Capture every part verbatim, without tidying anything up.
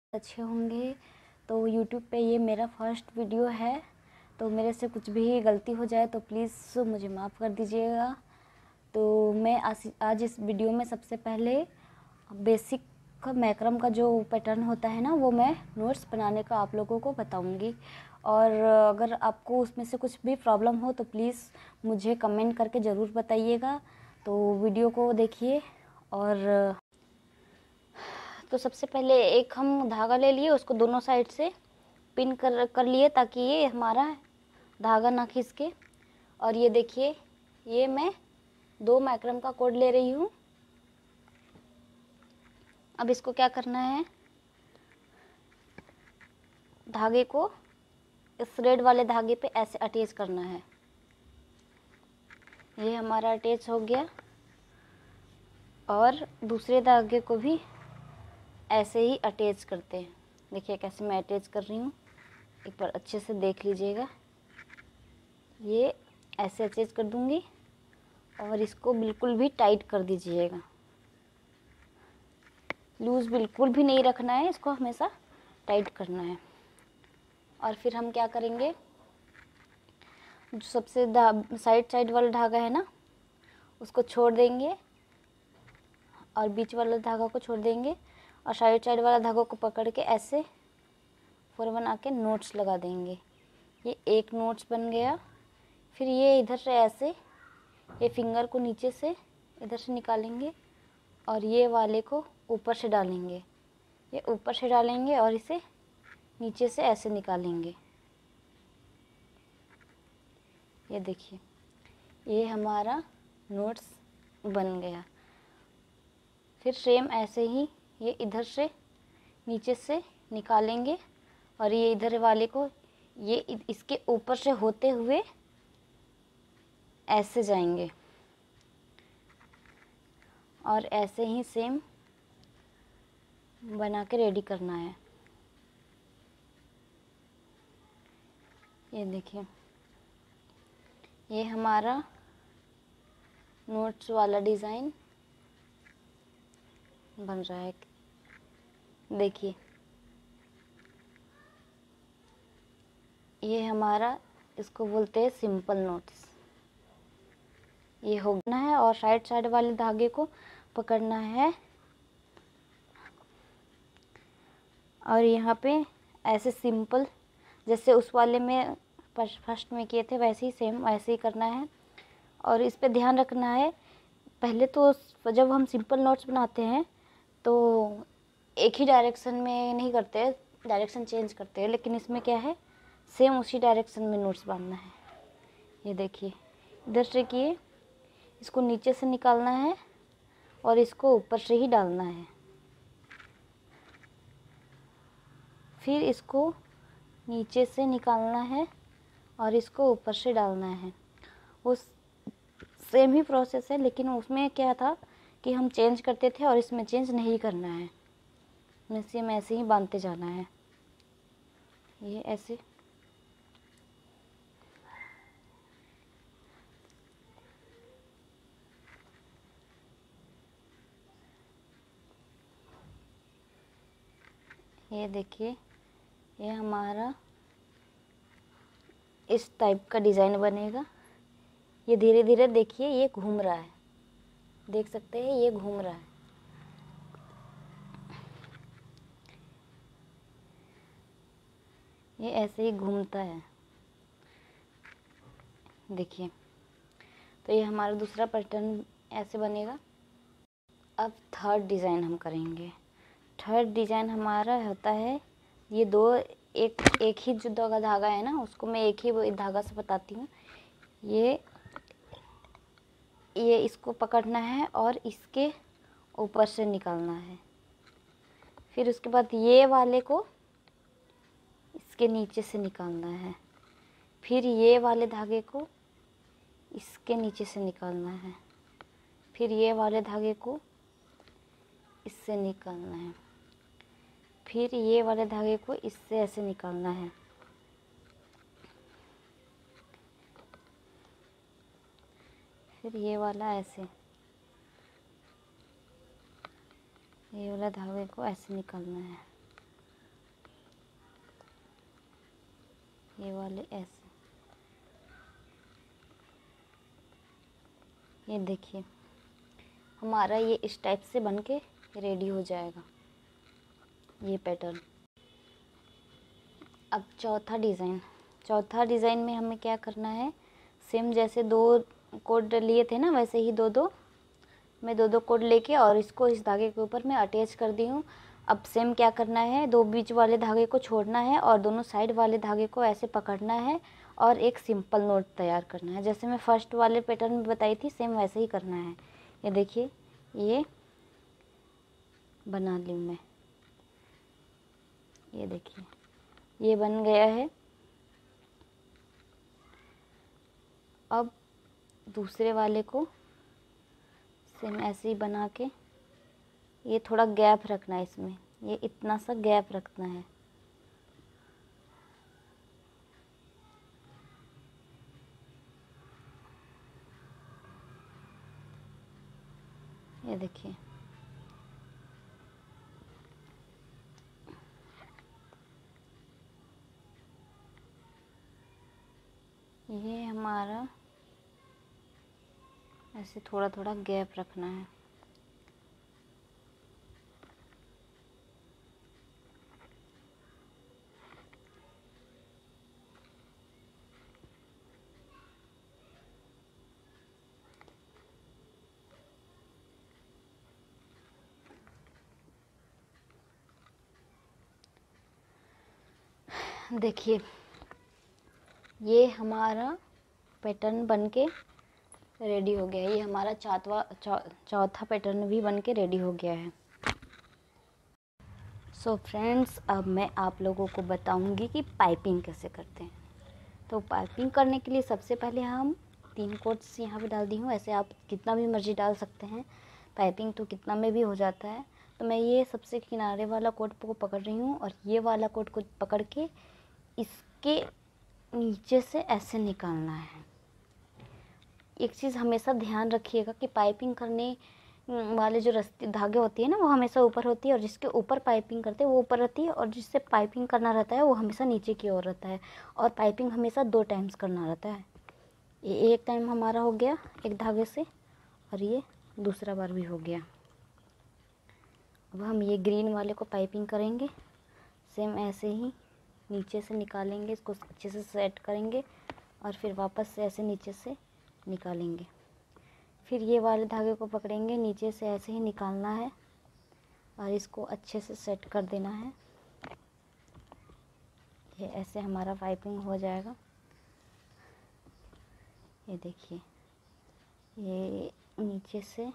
अच्छे होंगे। तो यूट्यूब पे ये मेरा फर्स्ट वीडियो है, तो मेरे से कुछ भी गलती हो जाए तो प्लीज़ मुझे माफ़ कर दीजिएगा। तो मैं आज आज इस वीडियो में सबसे पहले बेसिक मैक्रम का जो पैटर्न होता है ना, वो मैं नोट्स बनाने का आप लोगों को बताऊंगी। और अगर आपको उसमें से कुछ भी प्रॉब्लम हो तो प्लीज़ मुझे कमेंट करके ज़रूर बताइएगा। तो वीडियो को देखिए। और तो सबसे पहले एक हम धागा ले लिए, उसको दोनों साइड से पिन कर कर लिए ताकि ये हमारा धागा ना खिसके। और ये देखिए, ये मैं दो मैक्रम का कोड ले रही हूँ। अब इसको क्या करना है, धागे को इस रेड वाले धागे पे ऐसे अटैच करना है। ये हमारा अटैच हो गया। और दूसरे धागे को भी ऐसे ही अटैच करते हैं। देखिए कैसे मैं अटैच कर रही हूँ, एक बार अच्छे से देख लीजिएगा। ये ऐसे अटैच कर दूंगी और इसको बिल्कुल भी टाइट कर दीजिएगा। लूज़ बिल्कुल भी नहीं रखना है, इसको हमेशा टाइट करना है। और फिर हम क्या करेंगे, जो सबसे साइड साइड वाला धागा है ना, उसको छोड़ देंगे और बीच वाला धागा को छोड़ देंगे और साइड साइड वाला धागों को पकड़ के ऐसे फोर बना के नोट्स लगा देंगे। ये एक नोट्स बन गया। फिर ये इधर से ऐसे ये फिंगर को नीचे से इधर से निकालेंगे और ये वाले को ऊपर से डालेंगे। ये ऊपर से डालेंगे और इसे नीचे से ऐसे निकालेंगे। ये देखिए, ये हमारा नोट्स बन गया। फिर सेम ऐसे ही ये इधर से नीचे से निकालेंगे और ये इधर वाले को ये इसके ऊपर से होते हुए ऐसे जाएंगे। और ऐसे ही सेम बना के रेडी करना है। ये देखिए, ये हमारा नोट्स वाला डिज़ाइन बन रहा है। देखिए, ये हमारा, इसको बोलते हैं सिंपल नोट्स। ये होना है और साइड साइड वाले धागे को पकड़ना है और यहाँ पे ऐसे सिंपल जैसे उस वाले में फर्स्ट में किए थे वैसे ही सेम वैसे ही करना है। और इस पे ध्यान रखना है, पहले तो जब हम सिंपल नोट्स बनाते हैं तो एक ही डायरेक्शन में नहीं करते, डायरेक्शन चेंज करते हैं। लेकिन इसमें क्या है, सेम उसी डायरेक्शन में नोट्स बांधना है। ये देखिए, इधर से किए, इसको नीचे से निकालना है और इसको ऊपर से ही डालना है। फिर इसको नीचे से निकालना है और इसको ऊपर से डालना है। उस सेम ही प्रोसेस है, लेकिन उसमें क्या था कि हम चेंज करते थे और इसमें चेंज नहीं करना है। सेम ऐसे ही बांधते जाना है। ये ऐसे ये देखिए, ये हमारा इस टाइप का डिज़ाइन बनेगा। ये धीरे धीरे देखिए, ये घूम रहा है, देख सकते हैं ये घूम रहा है। ये ऐसे ही घूमता है, देखिए। तो ये हमारा दूसरा पैटर्न ऐसे बनेगा। अब थर्ड डिज़ाइन हम करेंगे। थर्ड डिज़ाइन हमारा होता है, ये दो एक एक ही जो धागा है ना, उसको मैं एक ही धागा से बताती हूँ। ये ये इसको पकड़ना है और इसके ऊपर से निकालना है। फिर उसके बाद ये वाले को इसके नीचे से निकालना है। फिर ये वाले धागे को इसके नीचे से निकालना है। फिर ये वाले धागे को इससे निकालना है। फिर ये वाले धागे को इससे ऐसे निकालना है। फिर ये वाला ऐसे, ये वाला धागे को ऐसे निकालना है। वाले ऐसे, ये देखिए हमारा ये इस टाइप से बन के रेडी हो जाएगा ये पैटर्न। अब चौथा डिज़ाइन, चौथा डिज़ाइन में हमें क्या करना है, सेम जैसे दो कोड लिए थे ना वैसे ही दो दो मैं दो दो कोड लेके और इसको इस धागे के ऊपर मैं अटैच कर दी हूँ। अब सेम क्या करना है, दो बीच वाले धागे को छोड़ना है और दोनों साइड वाले धागे को ऐसे पकड़ना है और एक सिंपल नोट तैयार करना है। जैसे मैं फर्स्ट वाले पैटर्न में बताई थी सेम वैसे ही करना है। ये देखिए ये बना ली मैं, ये देखिए ये बन गया है। अब दूसरे वाले को सेम ऐसे ही बना के, ये थोड़ा गैप रखना है इसमें, ये इतना सा गैप रखना है। ये देखिए ये हमारा ऐसे थोड़ा थोड़ा गैप रखना है। देखिए ये हमारा पैटर्न बनके रेडी हो गया है। ये हमारा चौथवा चौ, चौथा पैटर्न भी बनके रेडी हो गया है। सो so फ्रेंड्स, अब मैं आप लोगों को बताऊंगी कि पाइपिंग कैसे करते हैं। तो पाइपिंग करने के लिए सबसे पहले हम तीन कोट्स यहाँ पे डाल दी हूँ। ऐसे आप कितना भी मर्जी डाल सकते हैं, पाइपिंग तो कितना में भी हो जाता है। तो मैं ये सबसे किनारे वाला कोट को पकड़ रही हूँ और ये वाला कोट को पकड़ के इसके नीचे से ऐसे निकालना है। एक चीज़ हमेशा ध्यान रखिएगा कि पाइपिंग करने वाले जो रस्ते धागे होती है ना वो हमेशा ऊपर होती है और जिसके ऊपर पाइपिंग करते हैं वो ऊपर रहती है और जिससे पाइपिंग करना रहता है वो हमेशा नीचे की ओर रहता है। और पाइपिंग हमेशा दो टाइम्स करना रहता है। ये एक टाइम हमारा हो गया एक धागे से और ये दूसरा बार भी हो गया। अब हम ये ग्रीन वाले को पाइपिंग करेंगे, सेम ऐसे ही नीचे से निकालेंगे, इसको अच्छे से सेट करेंगे और फिर वापस से ऐसे नीचे से निकालेंगे। फिर ये वाले धागे को पकड़ेंगे, नीचे से ऐसे ही निकालना है और इसको अच्छे से सेट कर देना है। ये ऐसे हमारा पाइपिंग हो जाएगा। ये देखिए ये नीचे से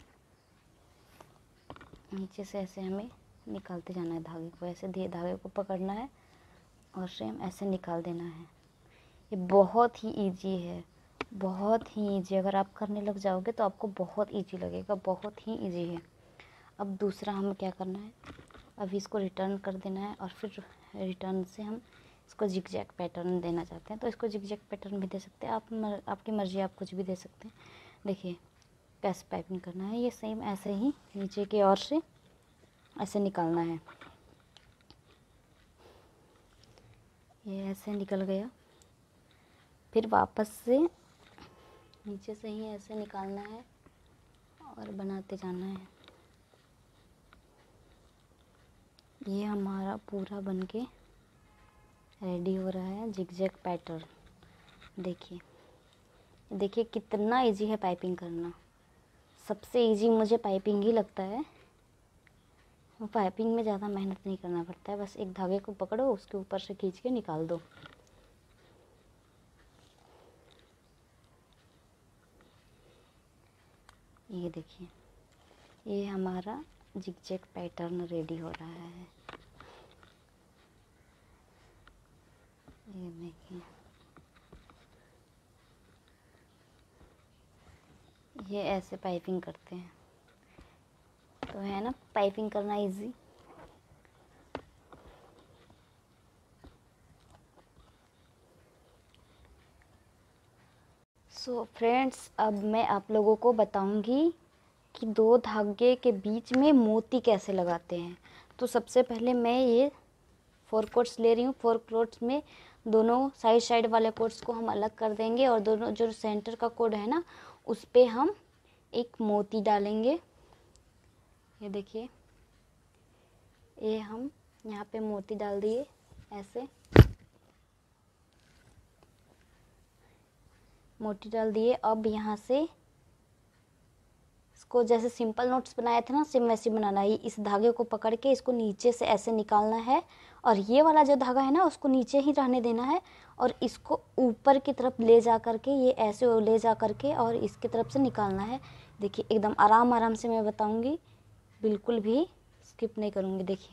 नीचे से ऐसे हमें निकालते जाना है धागे को, ऐसे धागे को पकड़ना है और सेम ऐसे निकाल देना है। ये बहुत ही इजी है, बहुत ही इजी। अगर आप करने लग जाओगे तो आपको बहुत इजी लगेगा, बहुत ही इजी है। अब दूसरा हमें क्या करना है, अभी इसको रिटर्न कर देना है और फिर रिटर्न से हम इसको जिग जैग पैटर्न देना चाहते हैं तो इसको जिग जैग पैटर्न भी दे सकते हैं आप, मर, आपकी मर्ज़ी, आप कुछ भी दे सकते हैं। देखिए कैसे पाइपिंग करना है, ये सेम ऐसे ही नीचे की ओर से ऐसे निकालना है। ये ऐसे निकल गया, फिर वापस से नीचे से ही ऐसे निकालना है और बनाते जाना है। ये हमारा पूरा बनके रेडी हो रहा है जिगजैग पैटर्न। देखिए देखिए कितना इजी है पाइपिंग करना। सबसे इजी मुझे पाइपिंग ही लगता है। पाइपिंग में ज़्यादा मेहनत नहीं करना पड़ता है, बस एक धागे को पकड़ो, उसके ऊपर से खींच के निकाल दो। ये देखिए ये हमारा जिगजैग पैटर्न रेडी हो रहा है। ये देखिए ये ऐसे पाइपिंग करते हैं। तो है ना पाइपिंग करना इजी। सो फ्रेंड्स, अब मैं आप लोगों को बताऊंगी कि दो धागे के बीच में मोती कैसे लगाते हैं। तो सबसे पहले मैं ये फोर कोट्स ले रही हूँ। फोर कोट्स में दोनों साइड साइड वाले कोड्स को हम अलग कर देंगे और दोनों जो सेंटर का कोड है ना उस पे हम एक मोती डालेंगे। ये देखिए, ये हम यहाँ पे मोती डाल दिए ऐसे, मोती डाल दिए। अब यहाँ से इसको जैसे सिंपल नोट्स बनाए थे ना सेम वैसे बनाना है। इस धागे को पकड़ के इसको नीचे से ऐसे निकालना है और ये वाला जो धागा है ना उसको नीचे ही रहने देना है और इसको ऊपर की तरफ ले जा करके ये ऐसे ले जा करके और इसकी तरफ से निकालना है। देखिए एकदम आराम आराम से मैं बताऊंगी, बिल्कुल भी स्किप नहीं करूंगी। देखिए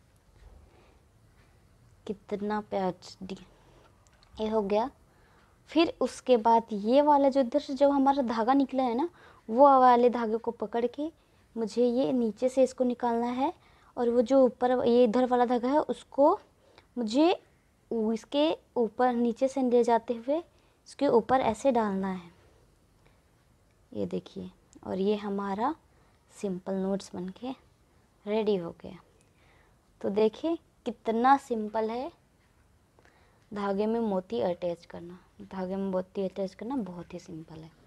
कितना प्यार, ये हो गया। फिर उसके बाद ये वाला जो इधर से जो हमारा धागा निकला है ना वो वाले धागे को पकड़ के मुझे ये नीचे से इसको निकालना है और वो जो ऊपर ये इधर वाला धागा है उसको मुझे इसके ऊपर नीचे से ले जाते हुए इसके ऊपर ऐसे डालना है। ये देखिए, और ये हमारा सिंपल नोट्स बनके रेडी हो गया। तो देखिए कितना सिंपल है धागे में मोती अटैच करना। धागे में मोती अटैच करना बहुत ही सिंपल है।